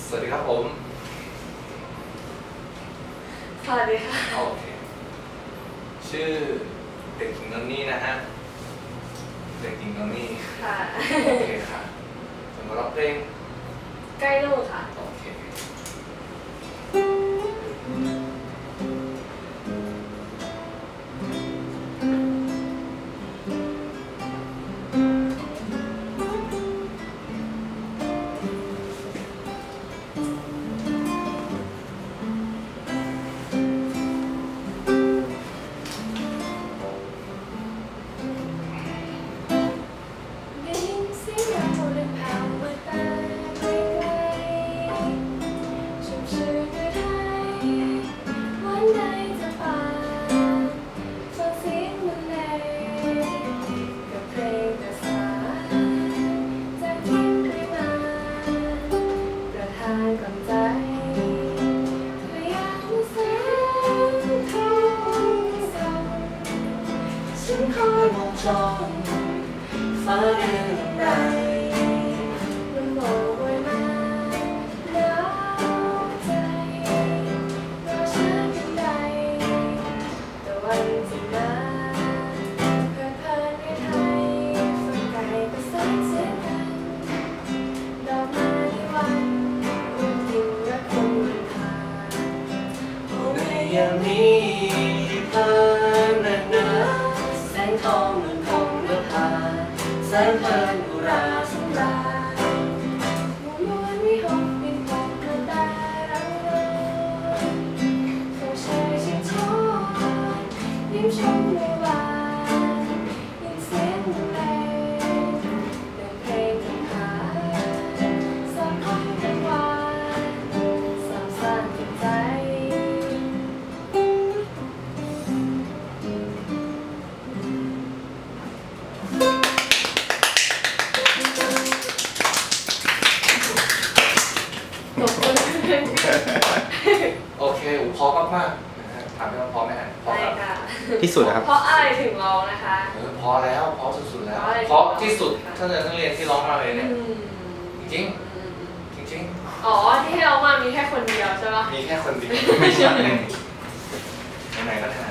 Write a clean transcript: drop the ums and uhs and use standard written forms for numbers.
สวัสดีครับผมสวัสดีค่ะโอเคชื่อเด็กหญิงนนนี่นะฮะเด็กหญิงนนนี่ค่ะโอเคค่ะจะมาร้องเพลงใกล้ลูกค่ะโอเคฉันคอยมองจ้องฟ้าเดือนใดมันโบกไว้มาหนาวใจรอฉันเพียงใดแต่วันที่มาเพื่อนเพื่อนไม่ไทยฝันไกลก็แสนเสียกันดอกไม้ในวันวันยิ่งรักคงวันผ่านในยามนี้ผ่านนานแสงทองเหมือนคงนภาแสงเพลินอุราสำราญหมู่มวลวิหกบินตกมาแต่รังรอนคงเชยชิดชอนยิ้มชมในวานยินเสียงเพลงเดินเพลงถึงหาสอนคอยกันวานสร้างสร้างจิตใจโอเคพอมากๆนะฮะถามได้ว่าพอไหมฮะพอใช่ครับค่ะที่สุดนะครับเพราะอะไรถึงร้องนะคะพอแล้วพอสุดๆแล้วเพราะอะไรพอที่สุดถ้าเรียนที่ร้องมาเลยเนี่ยจริงจริงอ๋อที่ให้ร้องมามีแค่คนเดียวใช่ปะมีแค่คนเดียวไม่ใช่ไหนๆก็ไหน